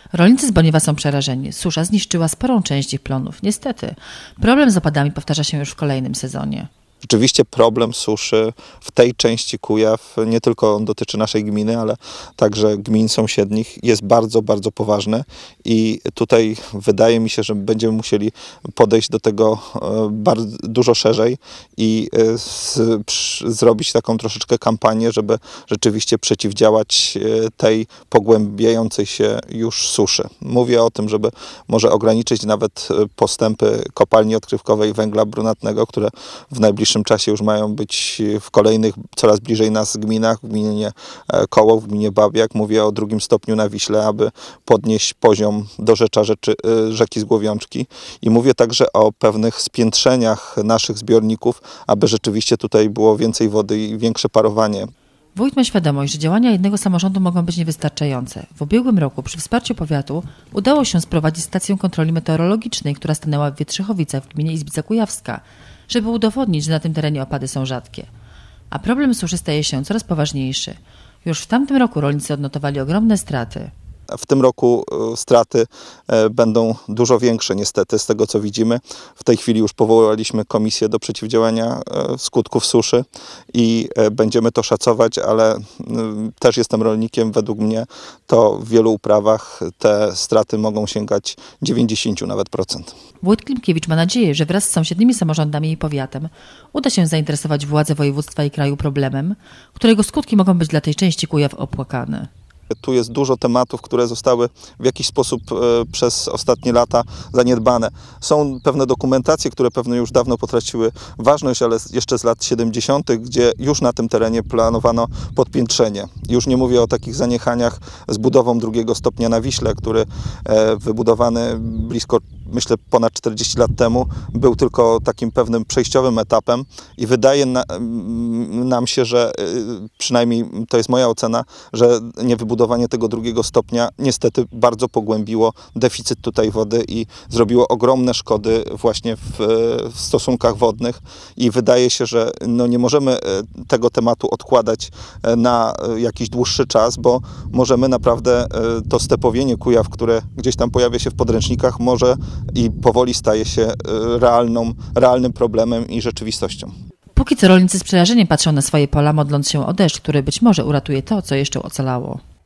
Rolnicy z Boniewa są przerażeni. Susza zniszczyła sporą część ich plonów. Niestety, problem z opadami powtarza się już w kolejnym sezonie. Rzeczywiście problem suszy w tej części Kujaw, nie tylko on dotyczy naszej gminy, ale także gmin sąsiednich, jest bardzo, bardzo poważny i tutaj wydaje mi się, że będziemy musieli podejść do tego bardzo, dużo szerzej i zrobić taką troszeczkę kampanię, żeby rzeczywiście przeciwdziałać tej pogłębiającej się już suszy. Mówię o tym, żeby może ograniczyć nawet postępy kopalni odkrywkowej węgla brunatnego, które w najbliższym czasie już mają być w kolejnych, coraz bliżej nas gminach, w gminie Kołow, w gminie Babiak. Mówię o 2. stopniu na Wiśle, aby podnieść poziom dorzecza rzeki Zgłowiączki. I mówię także o pewnych spiętrzeniach naszych zbiorników, aby rzeczywiście tutaj było więcej wody i większe parowanie. Wójt ma świadomość, że działania jednego samorządu mogą być niewystarczające. W ubiegłym roku przy wsparciu powiatu udało się sprowadzić stację kontroli meteorologicznej, która stanęła w Wietrzychowicach w gminie Izbica Kujawska, żeby udowodnić, że na tym terenie opady są rzadkie. A problem suszy staje się coraz poważniejszy. Już w tamtym roku rolnicy odnotowali ogromne straty. W tym roku straty będą dużo większe niestety z tego, co widzimy. W tej chwili już powołaliśmy komisję do przeciwdziałania skutków suszy i będziemy to szacować, ale też jestem rolnikiem. Według mnie to w wielu uprawach te straty mogą sięgać 90 nawet procent. Wójt Klimkiewicz ma nadzieję, że wraz z sąsiednimi samorządami i powiatem uda się zainteresować władze województwa i kraju problemem, którego skutki mogą być dla tej części Kujaw opłakane. Tu jest dużo tematów, które zostały w jakiś sposób przez ostatnie lata zaniedbane. Są pewne dokumentacje, które pewnie już dawno potraciły ważność, ale jeszcze z lat 70., gdzie już na tym terenie planowano podpiętrzenie. Już nie mówię o takich zaniechaniach z budową 2. stopnia na Wiśle, który wybudowany blisko, myślę, ponad 40 lat temu, był tylko takim pewnym przejściowym etapem i wydaje nam się, że przynajmniej to jest moja ocena, że niewybudowanie tego 2. stopnia niestety bardzo pogłębiło deficyt tutaj wody i zrobiło ogromne szkody właśnie w stosunkach wodnych i wydaje się, że nie możemy tego tematu odkładać na jakiś dłuższy czas, bo możemy naprawdę to stepowienie Kujaw, które gdzieś tam pojawia się w podręcznikach, może i powoli staje się realnym problemem i rzeczywistością. Póki co rolnicy z przerażeniem patrzą na swoje pola, modląc się o deszcz, który być może uratuje to, co jeszcze ocalało.